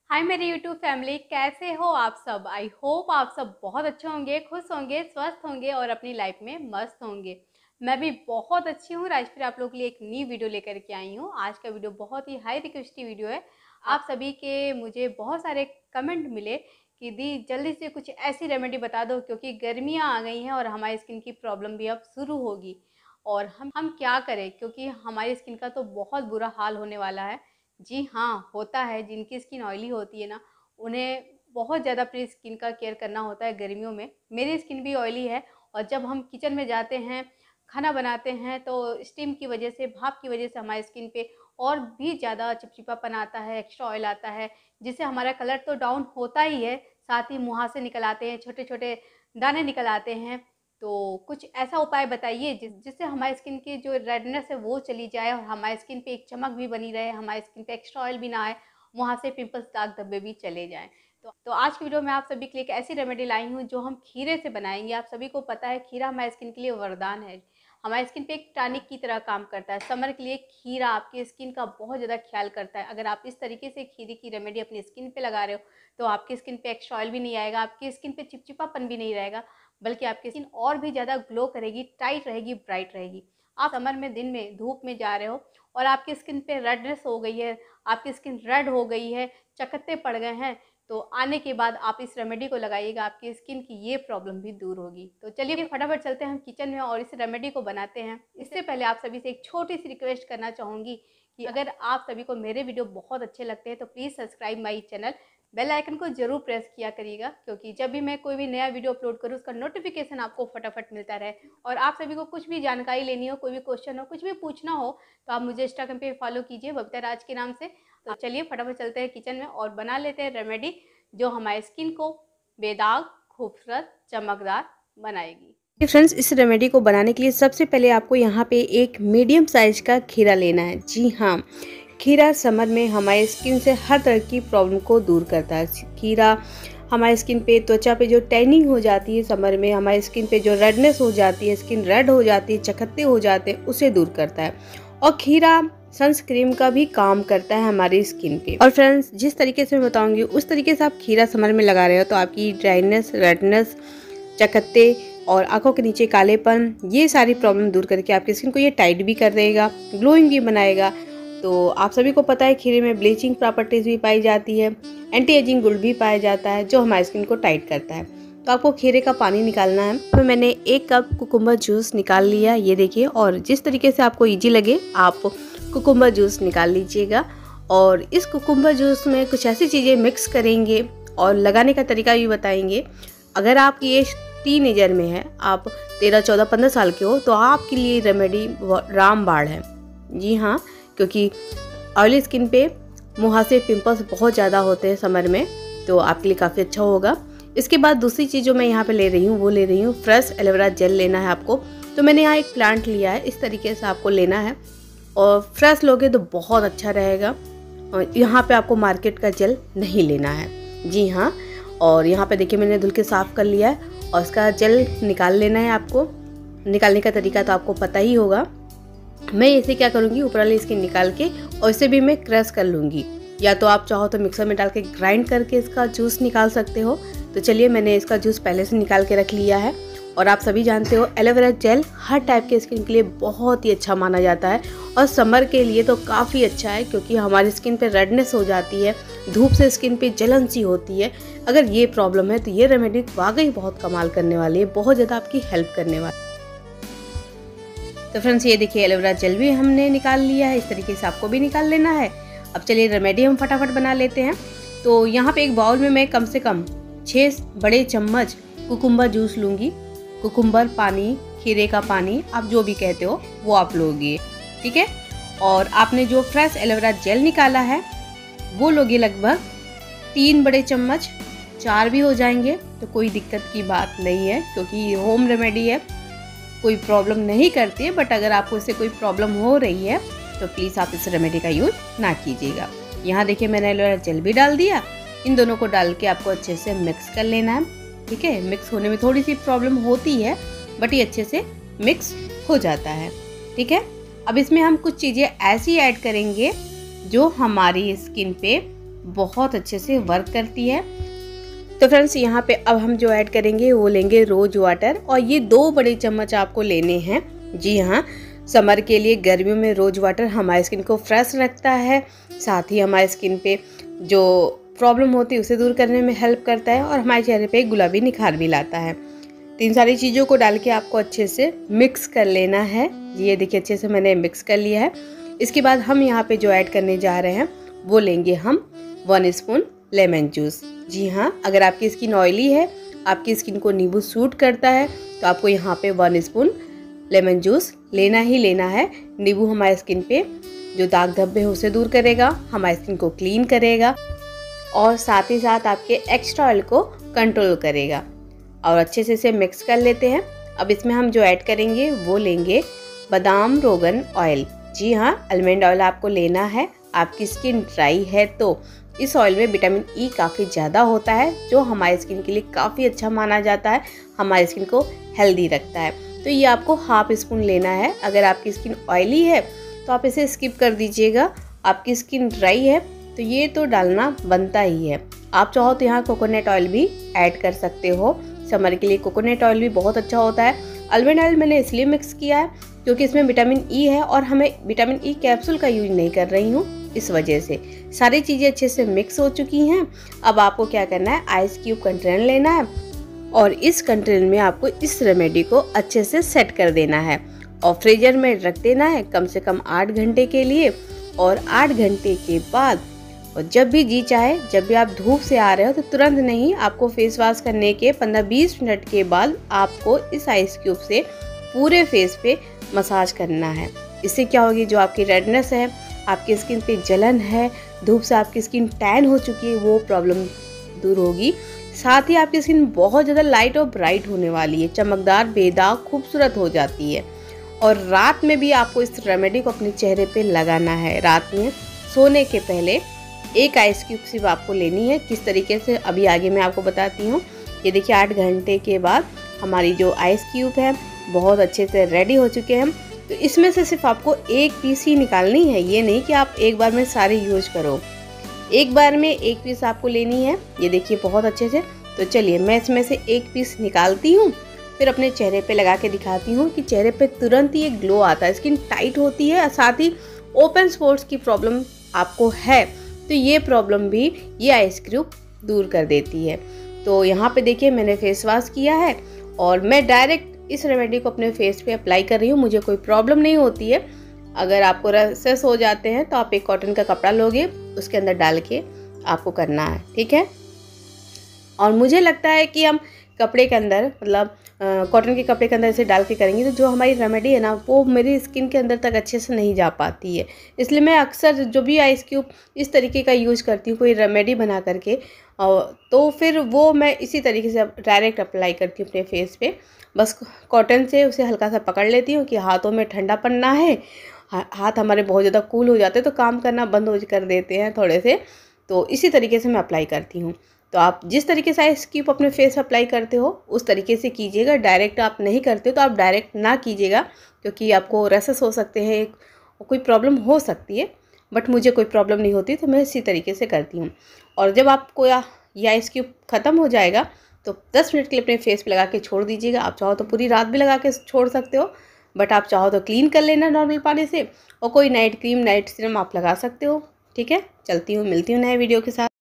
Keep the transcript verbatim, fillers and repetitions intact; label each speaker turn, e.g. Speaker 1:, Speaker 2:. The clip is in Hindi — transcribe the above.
Speaker 1: हाय मेरी यूट्यूब फैमिली, कैसे हो आप सब। आई होप आप सब बहुत अच्छे होंगे, खुश होंगे, स्वस्थ होंगे और अपनी लाइफ में मस्त होंगे। मैं भी बहुत अच्छी हूँ। आज फिर आप लोग के लिए एक नई वीडियो लेकर के आई हूँ। आज का वीडियो बहुत ही हाई रिक्वेस्टी वीडियो है। आप सभी के मुझे बहुत सारे कमेंट मिले कि दी जल्दी से कुछ ऐसी रेमेडी बता दो, क्योंकि गर्मियाँ आ गई हैं और हमारी स्किन की प्रॉब्लम भी अब शुरू होगी। और हम हम क्या करें, क्योंकि हमारी स्किन का तो बहुत बुरा हाल होने वाला है। जी हाँ, होता है। जिनकी स्किन ऑयली होती है ना, उन्हें बहुत ज़्यादा अपनी स्किन का केयर करना होता है गर्मियों में। मेरी स्किन भी ऑयली है और जब हम किचन में जाते हैं, खाना बनाते हैं, तो स्टीम की वजह से, भाप की वजह से हमारी स्किन पे और भी ज़्यादा चिपचिपापन आता है, एक्स्ट्रा ऑयल आता है, जिससे हमारा कलर तो डाउन होता ही है, साथ ही मुहासे निकल आते हैं, छोटे छोटे दाने निकल आते हैं। तो कुछ ऐसा उपाय बताइए जिस जिससे हमारी स्किन की जो रेडनेस है वो चली जाए और हमारी स्किन पे एक चमक भी बनी रहे, हमारी स्किन पे एक्स्ट्रा ऑयल भी ना आए, वहाँ से पिंपल्स, दाग धब्बे भी चले जाएं। तो तो आज की वीडियो में आप सभी के लिए एक ऐसी रेमेडी लाई हूँ जो हम खीरे से बनाएंगे। आप सभी को पता है, खीरा हमारी स्किन के लिए वरदान है। हमारी स्किन पे एक टॉनिक की तरह काम करता है। समर के लिए खीरा आपकी स्किन का बहुत ज़्यादा ख्याल करता है। अगर आप इस तरीके से खीरे की रेमेडी अपनी स्किन पे लगा रहे हो, तो आपकी स्किन पे एक्स्ट्रा ऑयल भी नहीं आएगा, आपकी स्किन पे चिपचिपापन भी नहीं रहेगा, बल्कि आपकी स्किन और भी ज़्यादा ग्लो करेगी, टाइट रहेगी, ब्राइट रहेगी। आप समर में दिन में धूप में जा रहे हो और आपकी स्किन पे रेडनेस हो गई है, आपकी स्किन रेड हो गई है, चकत्ते पड़ गए हैं, तो आने के बाद आप इस रेमेडी को लगाइएगा, आपकी स्किन की ये प्रॉब्लम भी दूर होगी। तो चलिए फटाफट चलते हैं हम किचन में और इस रेमेडी को बनाते हैं। इससे पहले आप सभी से एक छोटी सी रिक्वेस्ट करना चाहूँगी कि अगर आप सभी को मेरे वीडियो बहुत अच्छे लगते हैं तो please subscribe my channel, bell icon को जरूर प्रेस किया करिएगा, क्योंकि जब भी मैं कोई भी नया वीडियो अपलोड करूँ उसका नोटिफिकेशन आपको फटाफट मिलता रहे। और आप सभी को कुछ भी जानकारी लेनी हो, कोई भी क्वेश्चन हो, कुछ भी पूछना हो, तो आप मुझे इंस्टाग्राम पे फॉलो कीजिए, बबीता राज के नाम से। तो चलिए फटाफट चलते हैं किचन में और बना लेते हैं रेमेडी जो हमारी स्किन को बेदाग, खूबसूरत, चमकदार बनाएगी।
Speaker 2: फ्रेंड्स, इस रेमेडी को बनाने के लिए सबसे पहले आपको यहाँ पे एक मीडियम साइज का खीरा लेना है। जी हाँ, खीरा समर में हमारे स्किन से हर तरह की प्रॉब्लम को दूर करता है। खीरा हमारे स्किन पे, त्वचा पे जो टैनिंग हो जाती है समर में, हमारे स्किन पे जो रेडनेस हो जाती है, स्किन रेड हो जाती है, चकत्ते हो जाते हैं, उसे दूर करता है। और खीरा सनस्क्रीन का भी काम करता है हमारी स्किन पे। और फ्रेंड्स, जिस तरीके से मैं बताऊंगी उस तरीके से आप खीरा समर में लगा रहे हो तो आपकी ड्राइनेस, रेडनेस, चकत्ते और आंखों के नीचे कालेपन, ये सारी प्रॉब्लम दूर करके आपकी स्किन को ये टाइट भी कर देगा, ग्लोइंग भी बनाएगा। तो आप सभी को पता है खीरे में ब्लीचिंग प्रॉपर्टीज भी पाई जाती है, एंटी एजिंग गुण भी पाया जाता है जो हमारी स्किन को टाइट करता है। तो आपको खीरे का पानी निकालना है। तो मैंने एक कप कुकुम्बर जूस निकाल लिया, ये देखिए। और जिस तरीके से आपको ईजी लगे आप कुकुम्बर जूस निकाल लीजिएगा। और इस कुकुम्बर जूस में कुछ ऐसी चीज़ें मिक्स करेंगे और लगाने का तरीका भी बताएंगे। अगर आपकी एज टीनेजर में है, आप तेरह चौदह पंद्रह साल के हो, तो आपके लिए रेमेडी रामबाण है। जी हाँ, क्योंकि ऑयली स्किन पे मुहासे, पिंपल्स बहुत ज़्यादा होते हैं समर में, तो आपके लिए काफ़ी अच्छा होगा। इसके बाद दूसरी चीज़ जो मैं यहाँ पे ले रही हूँ वो ले रही हूँ फ्रेश एलोवेरा जेल लेना है आपको। तो मैंने यहाँ एक प्लांट लिया है, इस तरीके से आपको लेना है और फ्रेश लोगे तो बहुत अच्छा रहेगा। और यहाँ पे आपको मार्केट का जेल नहीं लेना है। जी हाँ, और यहाँ पे देखिए मैंने धुल के साफ़ कर लिया है और इसका जेल निकाल लेना है आपको। निकालने का तरीका तो आपको पता ही होगा। मैं इसे क्या करूँगी, ऊपर वाली स्किन निकाल के और इसे भी मैं क्रश कर लूँगी, या तो आप चाहो तो मिक्सर में डाल के ग्राइंड करके इसका जूस निकाल सकते हो। तो चलिए, मैंने इसका जूस पहले से निकाल के रख लिया है। और आप सभी जानते हो एलोवेरा जेल हर टाइप के स्किन के लिए बहुत ही अच्छा माना जाता है और समर के लिए तो काफ़ी अच्छा है, क्योंकि हमारी स्किन पे रेडनेस हो जाती है, धूप से स्किन पे जलन सी होती है। अगर ये प्रॉब्लम है तो ये रेमेडी वाकई बहुत कमाल करने वाली है, बहुत ज़्यादा आपकी हेल्प करने वाली है। तो फ्रेंड्स, ये देखिए एलोवेरा जेल भी हमने निकाल लिया है, इस तरीके से आपको भी निकाल लेना है। अब चलिए रेमेडी हम फटाफट बना लेते हैं। तो यहाँ पे एक बाउल में मैं कम से कम छः बड़े चम्मच कुकुम्बर जूस लूँगी। कुकुम्बर पानी, खीरे का पानी, आप जो भी कहते हो वो आप लोगे, ठीक है। और आपने जो फ्रेश एलोवेरा जेल निकाला है वो लोगे लगभग तीन बड़े चम्मच, चार भी हो जाएंगे तो कोई दिक्कत की बात नहीं है, क्योंकि होम रेमेडी है, कोई प्रॉब्लम नहीं करती है। बट अगर आपको इससे कोई प्रॉब्लम हो रही है तो प्लीज़ आप इस रेमेडी का यूज ना कीजिएगा। यहाँ देखिए मैंने एलोवेरा जेल भी डाल दिया। इन दोनों को डाल के आपको अच्छे से मिक्स कर लेना है, ठीक है। मिक्स होने में थोड़ी सी प्रॉब्लम होती है, बट ये अच्छे से मिक्स हो जाता है, ठीक है। अब इसमें हम कुछ चीज़ें ऐसी ऐड करेंगे जो हमारी स्किन पे बहुत अच्छे से वर्क करती है। तो फ्रेंड्स यहाँ पे अब हम जो ऐड करेंगे वो लेंगे रोज वाटर, और ये दो बड़े चम्मच आपको लेने हैं। जी हाँ, समर के लिए गर्मियों में रोज वाटर हमारी स्किन को फ्रेश रखता है, साथ ही हमारी स्किन पे जो प्रॉब्लम होती है उसे दूर करने में हेल्प करता है, और हमारे चेहरे पे गुलाबी निखार भी लाता है। तीन सारी चीज़ों को डाल के आपको अच्छे से मिक्स कर लेना है। ये देखिए अच्छे से मैंने मिक्स कर लिया है। इसके बाद हम यहाँ पे जो ऐड करने जा रहे हैं वो लेंगे हम वन स्पून लेमन जूस। जी हाँ, अगर आपकी स्किन ऑयली है, आपकी स्किन को नींबू सूट करता है, तो आपको यहाँ पे वन स्पून लेमन जूस लेना ही लेना है। नींबू हमारे स्किन पे जो दाग धब्बे हैं उसे दूर करेगा, हमारी स्किन को क्लीन करेगा, और साथ ही साथ आपके एक्स्ट्रा ऑयल को कंट्रोल करेगा। और अच्छे से इसे मिक्स कर लेते हैं। अब इसमें हम जो ऐड करेंगे वो लेंगे बादाम रोगन ऑयल। जी हाँ, आलमंड ऑयल आपको लेना है। आपकी स्किन ड्राई है तो इस ऑयल में विटामिन ई काफ़ी ज़्यादा होता है, जो हमारी स्किन के लिए काफ़ी अच्छा माना जाता है, हमारी स्किन को हेल्दी रखता है। तो ये आपको हाफ स्पून लेना है। अगर आपकी स्किन ऑयली है तो आप इसे स्किप कर दीजिएगा। आपकी स्किन ड्राई है तो ये तो डालना बनता ही है। आप चाहो तो यहाँ कोकोनट ऑयल भी ऐड कर सकते हो। समर के लिए कोकोनट ऑयल भी बहुत अच्छा होता है। आलमंड ऑयल मैंने इसलिए मिक्स किया है क्योंकि इसमें विटामिन ई है, और हमें विटामिन ई कैप्सूल का यूज नहीं कर रही हूँ, इस वजह से। सारी चीज़ें अच्छे से मिक्स हो चुकी हैं। अब आपको क्या करना है, आइस क्यूब कंटेनर लेना है, और इस कंटेनर में आपको इस रेमेडी को अच्छे से सेट कर देना है, और फ्रीजर में रख देना है कम से कम आठ घंटे के लिए। और आठ घंटे के बाद, और जब भी जी चाहे, जब भी आप धूप से आ रहे हो तो तुरंत नहीं, आपको फेस वॉश करने के पंद्रह बीस मिनट के बाद आपको इस आइस क्यूब से पूरे फेस पे मसाज करना है। इससे क्या होगी, जो आपकी रेडनेस है, आपकी स्किन पे जलन है, धूप से आपकी स्किन टैन हो चुकी है, वो प्रॉब्लम दूर होगी। साथ ही आपकी स्किन बहुत ज़्यादा लाइट और ब्राइट होने वाली है, चमकदार, बेदाग, खूबसूरत हो जाती है। और रात में भी आपको इस रेमेडी को अपने चेहरे पे लगाना है। रात में सोने के पहले एक आइस क्यूब सिर्फ आपको लेनी है। किस तरीके से, अभी आगे मैं आपको बताती हूँ। ये देखिए आठ घंटे के बाद हमारी जो आइस क्यूब है बहुत अच्छे से रेडी हो चुके हैं। तो इसमें से सिर्फ आपको एक पीस ही निकालनी है, ये नहीं कि आप एक बार में सारे यूज करो। एक बार में एक पीस आपको लेनी है। ये देखिए बहुत अच्छे से। तो चलिए मैं इसमें से एक पीस निकालती हूँ, फिर अपने चेहरे पे लगा के दिखाती हूँ कि चेहरे पे तुरंत ही एक ग्लो आता है, स्किन टाइट होती है, साथ ही ओपन स्पॉट्स की प्रॉब्लम आपको है तो ये प्रॉब्लम भी ये आइस क्यूब दूर कर देती है। तो यहाँ पे देखिए मैंने फेस वॉश किया है, और मैं डायरेक्ट इस रेमेडी को अपने फेस पे अप्लाई कर रही हूँ। मुझे कोई प्रॉब्लम नहीं होती है। अगर आपको रैशेस हो जाते हैं तो आप एक कॉटन का कपड़ा लोगे, उसके अंदर डाल के आपको करना है, ठीक है। और मुझे लगता है कि हम कपड़े के अंदर, मतलब कॉटन के कपड़े के अंदर इसे डाल के करेंगे तो जो हमारी रेमेडी है ना, वो मेरी स्किन के अंदर तक अच्छे से नहीं जा पाती है। इसलिए मैं अक्सर जो भी आइस क्यूब इस तरीके का यूज़ करती हूँ, कोई रेमेडी बना करके, तो फिर वो मैं इसी तरीके से डायरेक्ट अप्लाई करती हूँ अपने फेस पे। बस कॉटन से उसे हल्का सा पकड़ लेती हूँ कि हाथों में ठंडापन ना है। हाथ हमारे बहुत ज़्यादा कूल हो जाते हैं तो काम करना बंद हो कर देते हैं थोड़े से। तो इसी तरीके से मैं अप्लाई करती हूँ। तो आप जिस तरीके से आइस क्यूब अपने फेस अप्लाई करते हो उस तरीके से कीजिएगा। डायरेक्ट आप नहीं करते हो तो आप डायरेक्ट ना कीजिएगा, क्योंकि आपको रैशेस हो सकते हैं, कोई प्रॉब्लम हो सकती है। बट मुझे कोई प्रॉब्लम नहीं होती तो मैं इसी तरीके से करती हूँ। और जब आपको यह आइस क्यूब ख़त्म हो जाएगा तो दस मिनट के लिए अपने फेस पे लगा के छोड़ दीजिएगा। आप चाहो तो पूरी रात भी लगा के छोड़ सकते हो, बट आप चाहो तो क्लीन कर लेना नॉर्मल पानी से, और कोई नाइट क्रीम, नाइट सीरम आप लगा सकते हो, ठीक है। चलती हूँ, मिलती हूँ नए वीडियो के साथ।